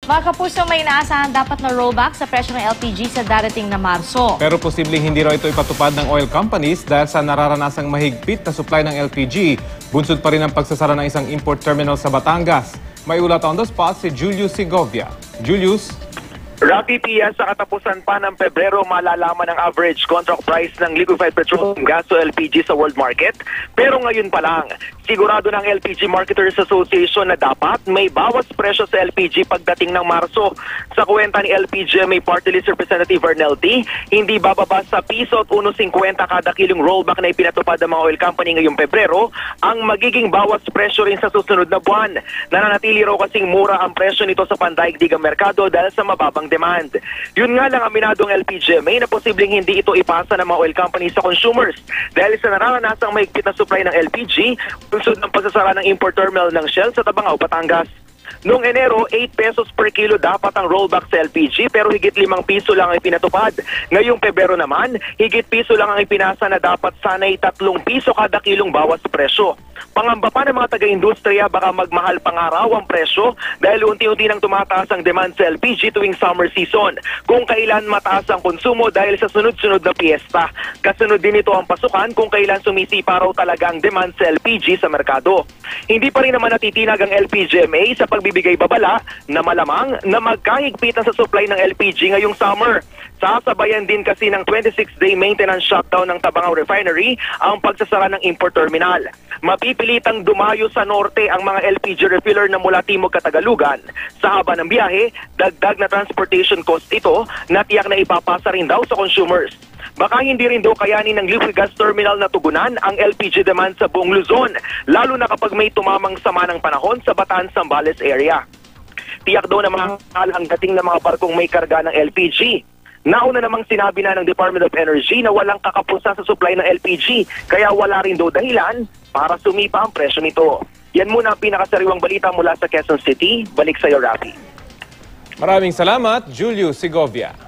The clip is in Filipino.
Mga kapuso, may inaasahan dapat na rollback sa presyo ng LPG sa darating na Marso. Pero posibleng hindi raw ito ipatupad ng oil companies dahil sa nararanasang mahigpit na supply ng LPG. Bunsod pa rin ang pagsasara ng isang import terminal sa Batangas. May ulat on the spot si Julius Segovia. Julius? Rapi Pia, sa katapusan pa ng Pebrero, malalaman ang average contract price ng liquefied petroleum gas o LPG sa world market. Pero ngayon pa lang, sigurado ng LPG Marketers Association na dapat may bawas presyo sa LPG pagdating ng Marso. Sa kwenta ni LPGMA Party List Representative Vernel T, hindi bababa sa piso at 1.50 kada kilong rollback na ipinatupad ng mga oil company ngayong Pebrero ang magiging bawas presyo rin sa susunod na buwan. Nananatili raw kasing mura ang presyo nito sa pandaigdigang merkado dahil sa mababang demand. Yun nga lang aminadong LPGMA na posibleng hindi ito ipasa ng mga oil companies sa consumers dahil sa naranasang mahigpit na supply ng LPG bunsod ng pagsasara ng import terminal ng Shell sa Tabangao, Batangas. Noong Enero, 8 pesos per kilo dapat ang rollback sa LPG pero higit 5 piso lang ang ipinatupad. Ngayong Pebrero naman, higit piso lang ang ipinasa na dapat sana'y 3 piso kada kilong bawas presyo. Pangamba pa ng mga taga-industriya baka magmahal pangaraw ang presyo dahil unti-unti nang tumataas ang demand sa LPG tuwing summer season. Kung kailan mataas ang konsumo dahil sa sunod-sunod na piyesta. Kasunod din ito ang pasukan kung kailan sumisipa raw talaga ang demand sa LPG sa merkado. Hindi pa rin naman natitinag ang LPGMA sa pagbibigay babala na malamang na magkahigpitan sa supply ng LPG ngayong summer. Sasabayan din kasi ng 26-day maintenance shutdown ng Tabangao Refinery ang pagsasara ng import terminal. Mapipilitang dumayo sa norte ang mga LPG refiller na mula Timog Katagalugan. Sa haba ng biyahe, dagdag na transportation cost ito na tiyak na ipapasa rin daw sa consumers. Baka hindi rin daw kayanin ng liquid gas terminal na tugunan ang LPG demand sa buong Luzon, lalo na kapag may tumamang sama ng panahon sa Bataan-Zambales area. Tiyak daw na mahal ang dating ng mga barkong may karga ng LPG. Nauna namang sinabi na ng Department of Energy na walang kakapusan sa supply ng LPG, kaya wala rin daw dahilan para sumipa ang presyo nito. Yan muna ang pinakasariwang balita mula sa Quezon City. Balik sa iyo, Rafi. Maraming salamat, Julius Segovia.